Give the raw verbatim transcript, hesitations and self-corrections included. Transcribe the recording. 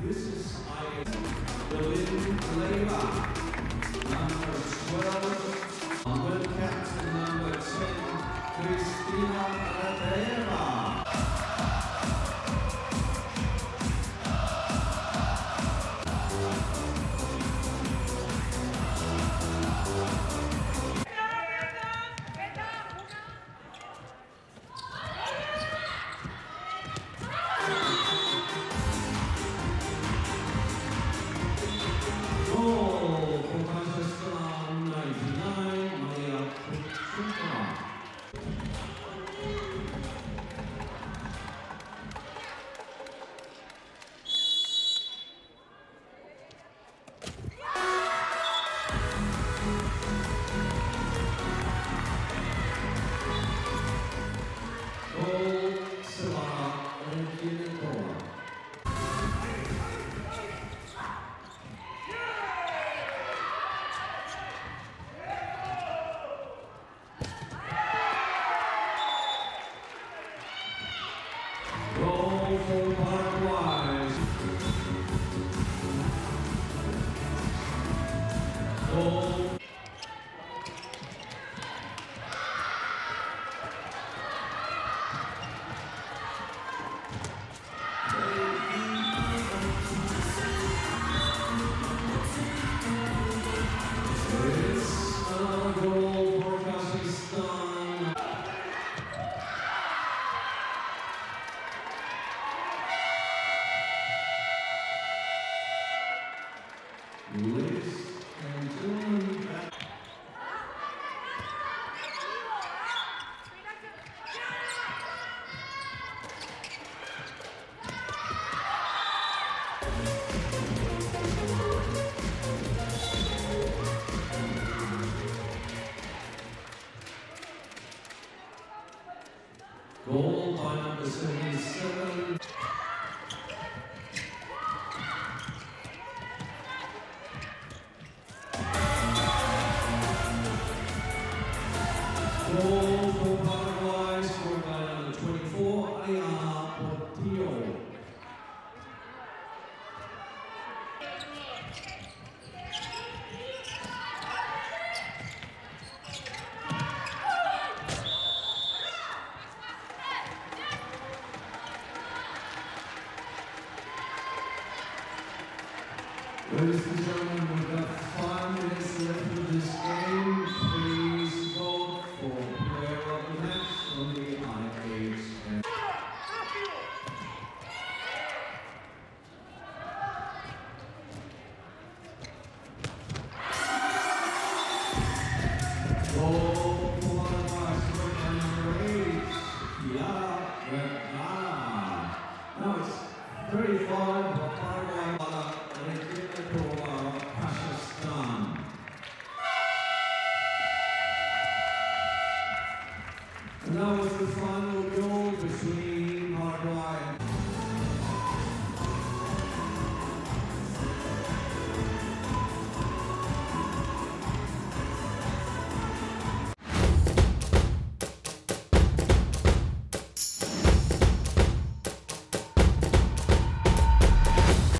This is I Berlin Leva, number twelve, world captain number ten, Christina Paraguay. Goal for Kazakhstan, ninety-nine, Maria Kuchukova. Goal, Savannah Olkinikova. Goal for Paraguay. Goal. It's another goal for Kazakhstan. Ladies and gentlemen, goal by number seventy-seven. Goal for Paraguay, scored by number twenty-four, Ariana Portillo. Ladies and gentlemen, we've got five minutes left of this game. Please vote for player of the match on the I H F. Goal for Paraguay, scored by number eight, Yara Vergara. Now it's thirty-five for Paraguay. Kazakhstan. And now it's the final.